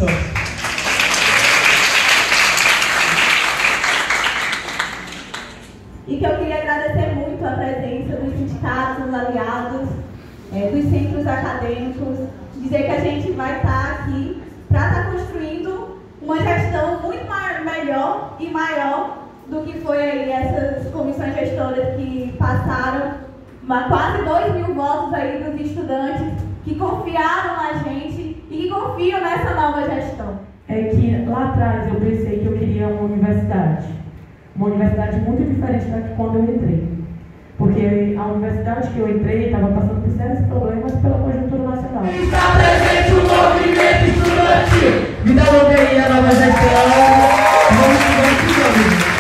Santos. E que eu queria agradecer muito a presença dos sindicatos, dos aliados, dos centros acadêmicos, dizer que a gente vai estar aqui para estar construindo uma gestão muito melhor e maior do que foi aí essas comissões gestoras que passaram, quase 2.000 votos aí dos estudantes que confiaram na gente e que confiam nessa nova gestão. É que lá atrás eu pensei que eu queria uma universidade muito diferente da que quando eu entrei. Porque a universidade que eu entrei estava passando por sérios problemas pela conjuntura nacional. Está presente o movimento estudantil. Vida longa aí a nova gestão. Vamos estudar.